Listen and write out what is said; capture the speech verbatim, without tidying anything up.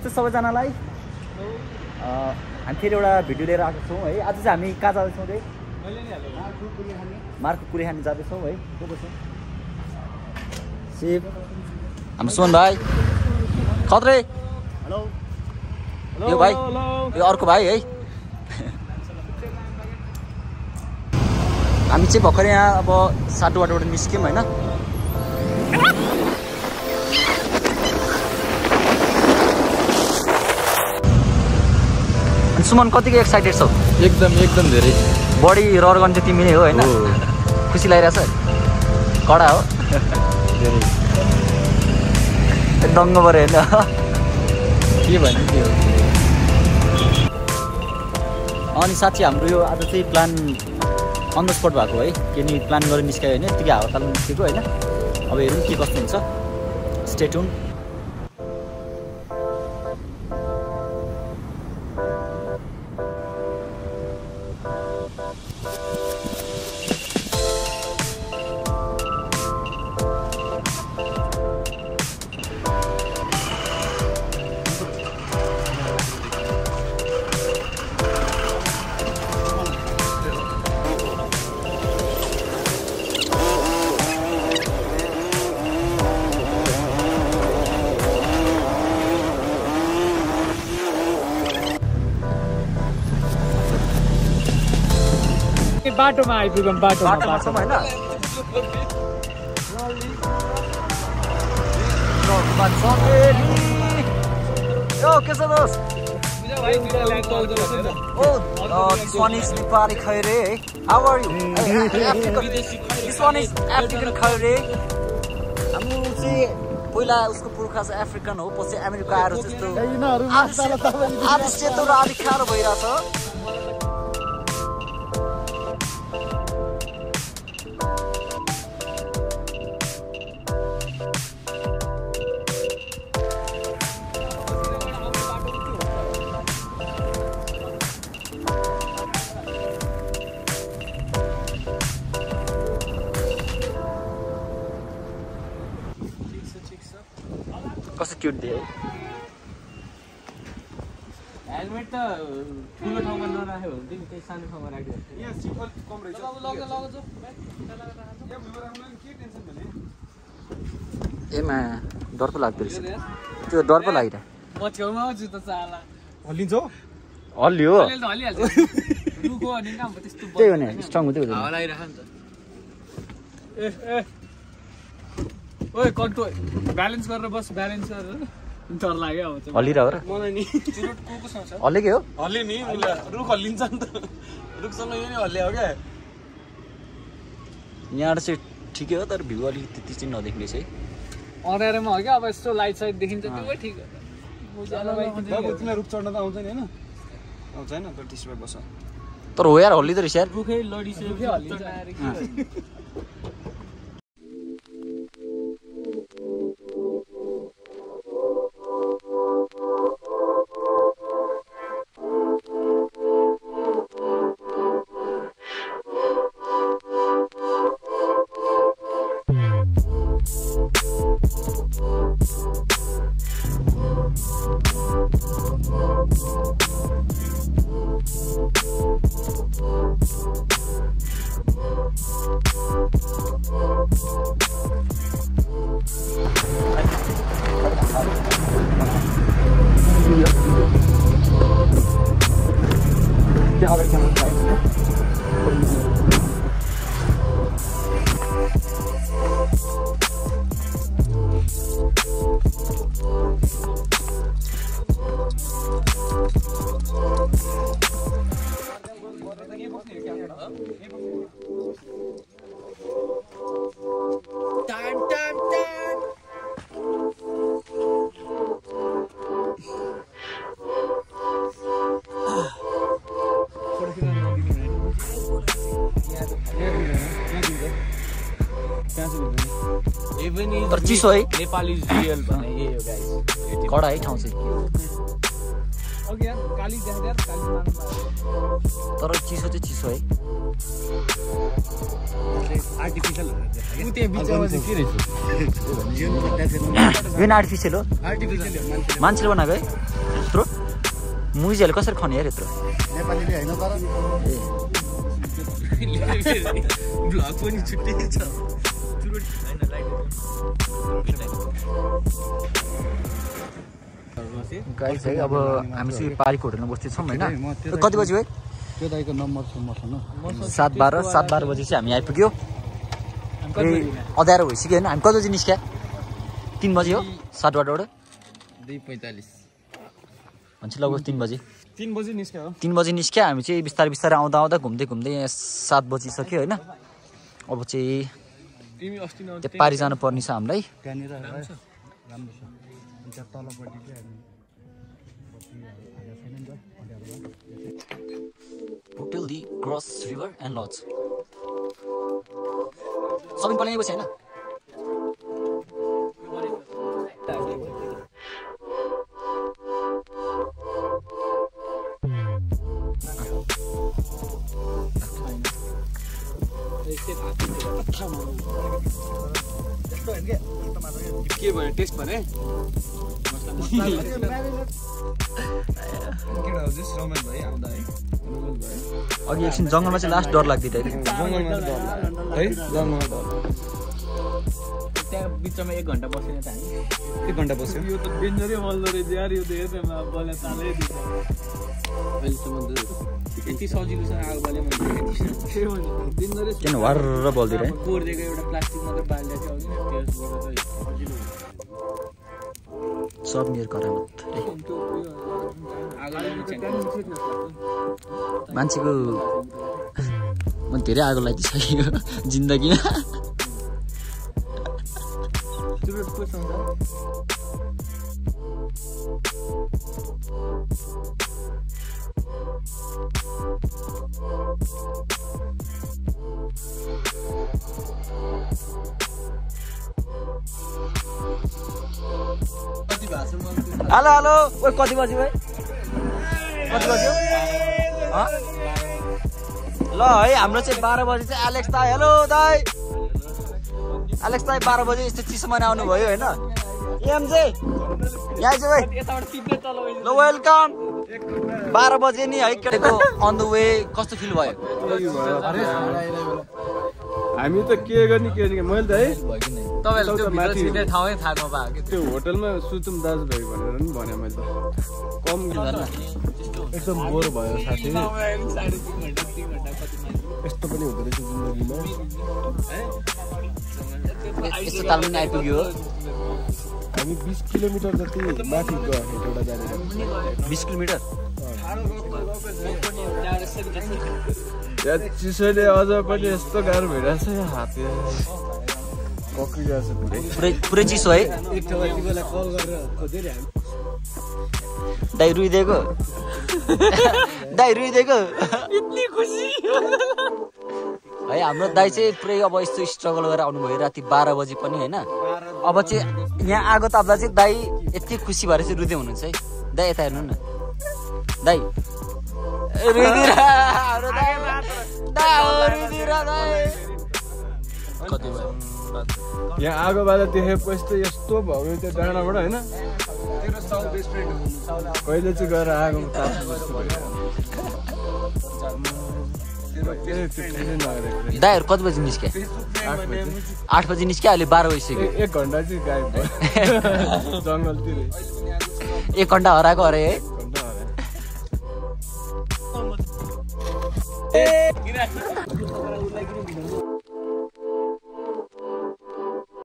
सबैजनालाई हामी फेरि एउटा भिडियो लिएर आएको छौँ है। आज चाहिँ हामी कहाँ जाँदैछौँ रे? मार्कु कुलेखानी जाँदैछौँ है। को को छ? शिव, हाम्रो सुमन भाइ, खत्रे, हेलो यो भाइ, यो अर्को भाइ है। हामी चाहिँ भर्खर यहाँ अब साटोबाटोबाट निस्क्यौँ होइन। सुमन कतिको एक्साइटेड छौ? एकदम एकदम धेरै बडी रहर गर्ने चाहिँ तिमी नै हो होइन? खुसी लागिरहेछ? कडा हो धेरै दङ्ग पऱ्यो होइन? के भन्ने के हो। अनि साथी हाम्रो यो आज चाहिँ प्लान अन द स्पट भएको है। के नि प्लान गरेर निस्क्यो होइन, यतिकै हावा तालमा निस्केको होइन। अब हेरौँ के कस्तो हुन्छ। Stay tune. बाटोमा आइपुगौँ बाटोमा बाटोमा होइन। यो के छ दोस्त? This one is Nepali Khaire है। How are you? This one is African Khaire. हाम्रो चाहिँ पहिला उसको पुर्खा चाहिँ अफ्रिकन हो, पछि अमेरिका आएर जस्तो आधी सेतो र आधी खारो भइरहेछ। कस्तो क्युट दियो है। हेलमेट त ठुलो ठाउँमा नराख्यो भने पनि त्यही सानो ठाउँमा राख्यो। यहाँ सिट अलिक कम रहेछ। लग लग लग जो यहाँ भित्र राख्नु के टेन्सन भने एमा डर पो लाग्दो रहेछ। त्यो डर पो लागिरहेको। म छेउमा आउँछु त चाला हल्लिन्छ हो हल्लियो अहिले त हल्लिहाल्छ। रुखो अनि काम त्यस्तो त्यही हो नि, स्ट्रङ हुँदै हुँदैन। हावा लागिराख नि त। ए ए ओए कन्ट्रोल ब्यालेन्स गरेर बस, ब्यालेन्स गरेर। डर लाग्यो अब चाहिँ हल्लिरह र मलाई नि चिरुट कोकोसँग छ। हल्लेकै हो? हल्ले नि रुख हल्लिन्छ नि त। रुखसँग यो नि हल्ले हो क्या। यहाँबाट चाहिँ ठिकै हो, तर भ्यू अलिक त्यति चाहिँ नदेख्ने चाहिँ। अँध्यारोमा हो क्या, अब यस्तो लाइट साइट देखिन्छ त्यो ठिक हो। तिमीलाई रुख चढ्न त आउँछ नि होइन? आउँछ होइन तर त्यसमा बस। तर हो यार हल्लिँदो रहेछ यार। रुखै लडिसक्यो हल्लिन्छ। तर चिसो है। नेपाली रियल भने यही हो गाइस। कडा है ठाउँ चाहिँ। तर चिसो चाहिँ चिसो है आर्टिफिसियल यो आर्टिफिसियल हो मान्छेले बनाएको है यत्रो मुजिहरूले कसरी खने यार यत्रो नेपालीले हैन तर ब्लग पनि छुट्टै छ गाइस है अब हामी चाहिँ पारीको होटलमा बस्दैछौँ होइन कति बजी है त्यो दाइको नम्बर छ मसँग सात बाह्र सात बाह्र बजी चाहिँ हामी आइपुग्यो अँध्यारो भइसक्यो होइन हामी कति बजी निस्क्या तिन बजी हो सात बाटोबाट दुई पैँतालिस भन्छ लगभग तिन बजी तीन बजी निस्क्यो हो तिन बजी निस्क्या हामी चाहिँ बिस्तारै बिस्तारै आउँदा आउँदा घुम्दै घुम्दै यहाँ सात बजिसक्यो होइन अब चाहिँ तिमी अस्ति न त्यो पारी जानुपर्ने छ हामीलाई त्यहाँनिर राम्रो छ त्यहाँ तलपट्टि चाहिँ hotel the cross river and lodge सबै पलाइ बस्यो होइन के भयो टेस्ट भने अघि एकछिन जङ्गलमा चाहिँ लास्ट डर लाग्दै थियो जङ्गलमा डर है जङ्गलमा डर त्यहाँ बिचमा एक घन्टा बसेन त हामी एक घन्टा बस्यो यो त डेन्जरै बल्दो रहेछ यार यो त हेर्दैमा बले तालै दिन्छ अहिलेसम्म त यति सजिलो छ आगो बाले मैले डेन्जरै किन वार्र बल्दिरहे कोर्दिएको एउटा प्लास्टिक मात्रै बाल्दै थियो अघि त्यसबाट चाहिँ सजिलो सब मेरो करामत मान्छेको म धेरै आगो लागिसक्यो जिन्दगीमा हेलो हेलो ओ कति बज्यो भाइ कति बज्यो ल है हाम्रो चाहिँ बाह्र बजी चाहिँ एलेक्स दाई हेलो दाई एलेक्स दाई बाह्र बजी यस्तो चिसोमा आउनु भयो होइन एम चाहिँ यहाँ चाहिँ भाइ ल वेलकम बाह्र बजे नि है केटाको अन द वे कस्तो फिल भयो हामी त के गर्ने के गर्ने मैले त है तपाईँले त्यो माथि ठाउँै थाहा नपाएको त्यो होटलमा सुतुम दाजुभाइ भनेर पनि भने मैले त कम एकदम बोर भयो साथी यस्तो पनि हुँदो रहेछ जिन्दगीमा यस्तो ताल पनि आइपुग्यो हामी बिस किलोमिटर जति माथि गयो एउटा जानेर बिस किलोमिटर यहाँ चिसोले अझ पनि यस्तो गाह्रो भइरहेछ यहाँ हात पक्रिरहेछ पुरै पुरै चिसो है दाइ रुइदिएको दाइ रुइदिएको यति खुसी है हाम्रो दाइ चाहिँ पुरै अब यस्तो स्ट्रगल गरेर आउनुभयो राति बाह्र बजी पनि होइन अब चाहिँ यहाँ आगो ताप्दा चाहिँ दाइ यति खुसी भएर चाहिँ रुँदै हुनुहुन्छ है दाइ यता हेर्नु न दाइ यहाँ आगो बाजा देखेपछि त यस्तो भयो त्यो डाँडाबाट होइन कहिले चाहिँ गएर आगो दाइहरू कति बजी निस्क्या आठ बजी निस्क्या अहिले बाह्र बजिसक्यो एक घन्टा चाहिँ गायब भयो जङ्गलतिर एक घन्टा हराएको अरे है